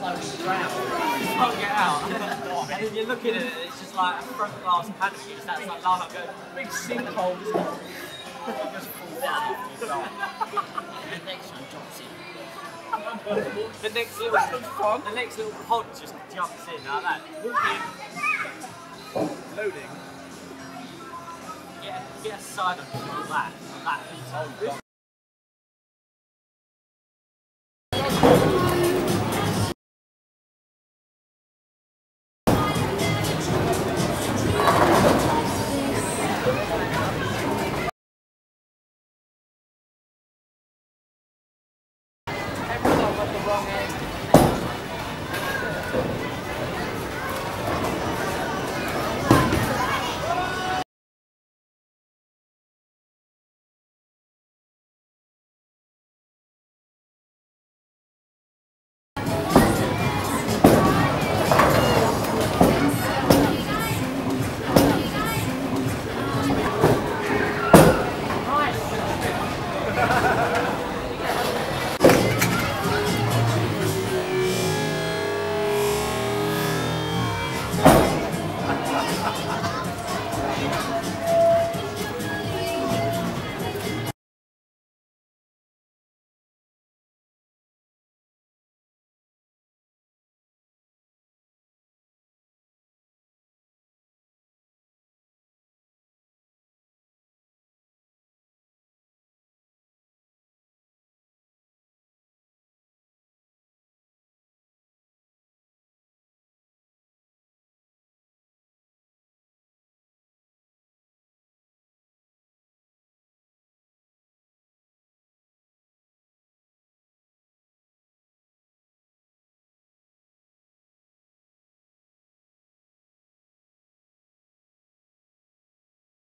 drown. You can't get out. And then you're looking at it, it's just like a front glass canopy. That's like lava going, big sinkhole. You just fall down. The next one drops in. The next little pod just jumps in like that. Walk in. Loading. Get a side on that. That is old. Everyone got the wrong end.